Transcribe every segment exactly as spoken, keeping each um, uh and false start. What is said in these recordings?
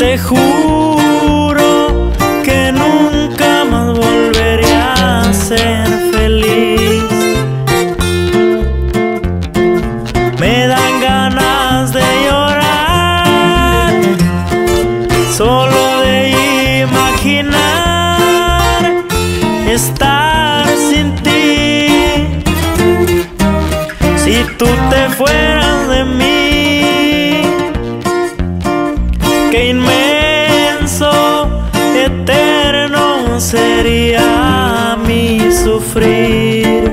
te juro que nunca más volveré a ser feliz. Me dan ganas de llorar solo de imaginar estar sin ti. Si tú te fueras de mí, qué inmenso, eterno sería mi sufrir.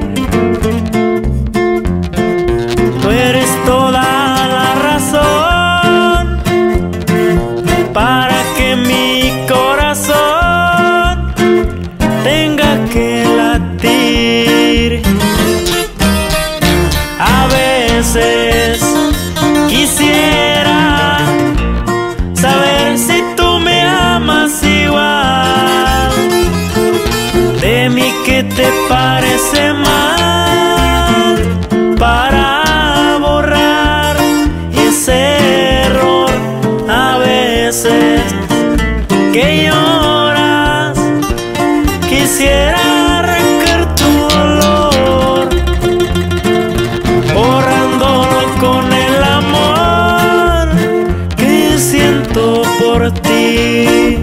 Tú eres toda la razón para que mi corazón tenga que latir. A veces quisiera saber si tú me amas igual. De mí que te parece mal para borrar ese error. A veces que lloras quisiera arrancar tu dolor, borrándolo con el amor que siento por ti.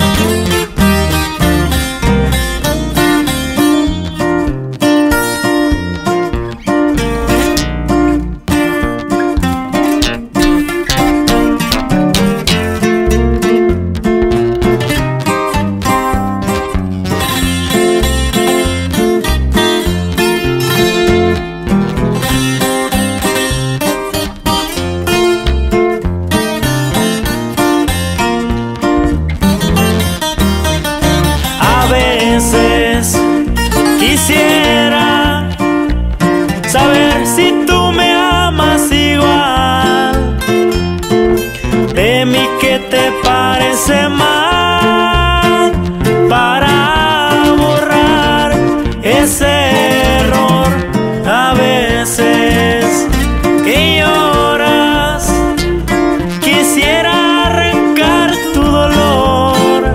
A veces quisiera saber si tú me amas igual. De mí que te parece mal para borrar ese error. A veces que lloras quisiera arrancar tu dolor,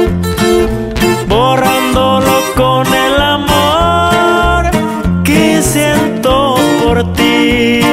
borrándolo con el amor que siento por ti.